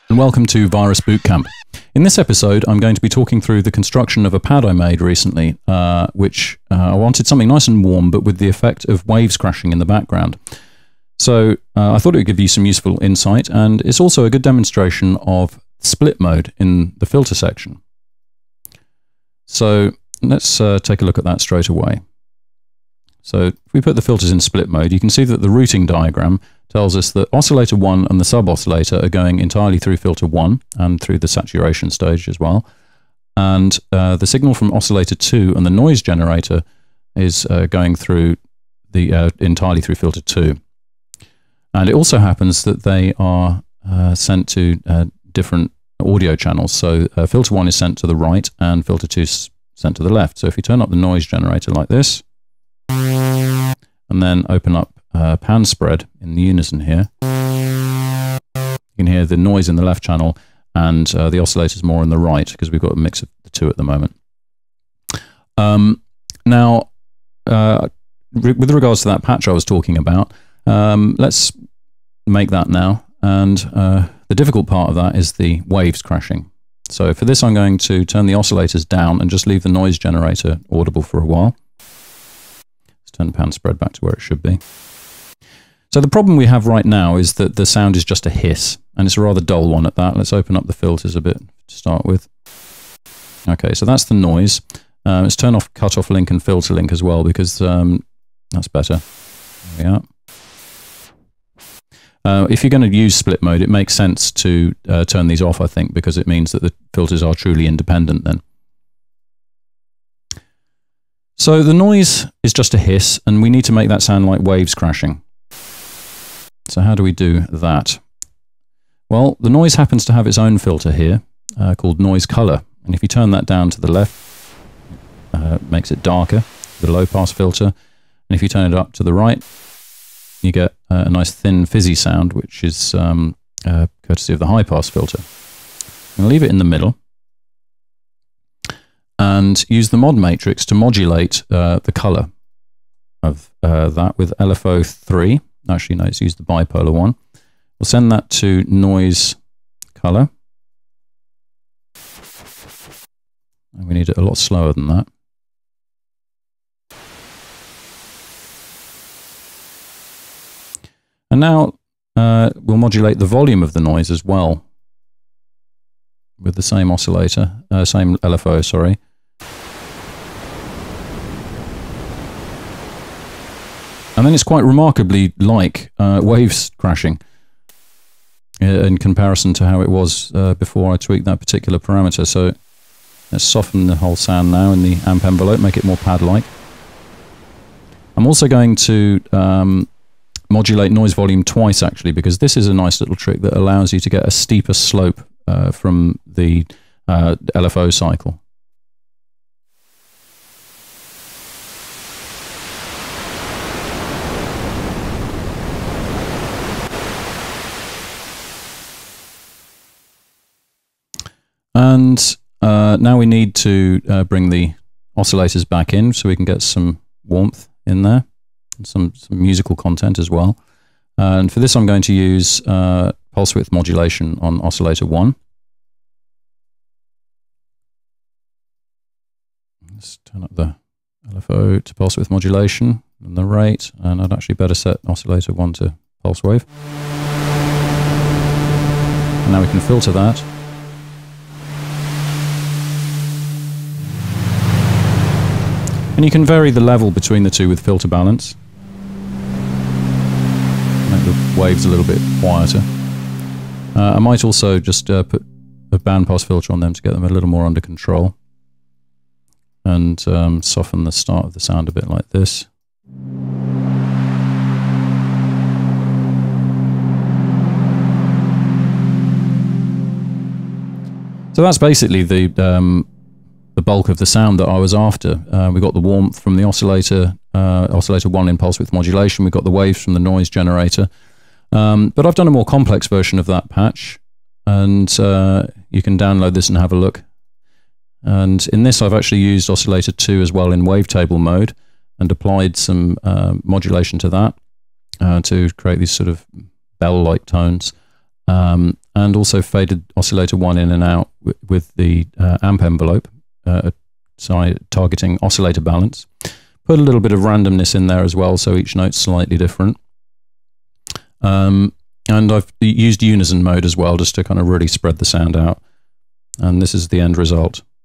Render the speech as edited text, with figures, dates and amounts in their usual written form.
And welcome to Virus Bootcamp. In this episode, I'm going to be talking through the construction of a pad I made recently, which I wanted something nice and warm, but with the effect of waves crashing in the background. So I thought it would give you some useful insight, and it's also a good demonstration of split mode in the filter section. So let's take a look at that straight away. So if we put the filters in split mode, you can see that the routing diagram tells us that oscillator 1 and the sub-oscillator are going entirely through filter 1 and through the saturation stage as well. And the signal from oscillator 2 and the noise generator is going through the entirely through filter 2. And it also happens that they are sent to different audio channels. So filter 1 is sent to the right and filter 2 is sent to the left. So if you turn up the noise generator like this, and then open up pan spread in the unison here, you can hear the noise in the left channel and the oscillators more in the right, because we've got a mix of the two at the moment. Now, with regards to that patch I was talking about, let's make that now. And the difficult part of that is the waves crashing. So for this, I'm going to turn the oscillators down and just leave the noise generator audible for a while. Let's turn the pan spread back to where it should be. So the problem we have right now is that the sound is just a hiss, and it's a rather dull one at that. Let's open up the filters a bit to start with. Okay, so that's the noise. Let's turn off cutoff link and filter link as well, because that's better. There we are. If you're going to use split mode, it makes sense to turn these off, I think, because it means that the filters are truly independent then. So the noise is just a hiss, and we need to make that sound like waves crashing. So how do we do that? Well, the noise happens to have its own filter here called noise color. And if you turn that down to the left, it makes it darker, the low pass filter. And if you turn it up to the right, you get a nice thin fizzy sound, which is courtesy of the high pass filter. I'm going to leave it in the middle and use the mod matrix to modulate the color of that with LFO 3. Actually, no, let's use the bipolar one. We'll send that to noise color. And we need it a lot slower than that. And now we'll modulate the volume of the noise as well with the same oscillator, same LFO, sorry. And then it's quite remarkably like waves crashing in comparison to how it was before I tweaked that particular parameter. So let's soften the whole sound now in the amp envelope, make it more pad-like. I'm also going to modulate noise volume twice, actually, because this is a nice little trick that allows you to get a steeper slope from the LFO cycle. And now we need to bring the oscillators back in so we can get some warmth in there, and some musical content as well. And for this, I'm going to use pulse width modulation on oscillator 1. Let's turn up the LFO to pulse width modulation and the rate, and I'd actually better set oscillator 1 to pulse wave. And now we can filter that. And you can vary the level between the two with filter balance. Make the waves a little bit quieter. I might also just put a bandpass filter on them to get them a little more under control. And soften the start of the sound a bit like this. So that's basically the bulk of the sound that I was after. We got the warmth from the oscillator, oscillator 1 in pulse width modulation. We got the waves from the noise generator. But I've done a more complex version of that patch, and you can download this and have a look. And in this, I've actually used oscillator 2 as well in wavetable mode, and applied some modulation to that to create these sort of bell-like tones. and also faded oscillator 1 in and out with the amp envelope, targeting oscillator balance. Put a little bit of randomness in there as well, so each note's slightly different. And I've used unison mode as well, just to kind of really spread the sound out. And this is the end result.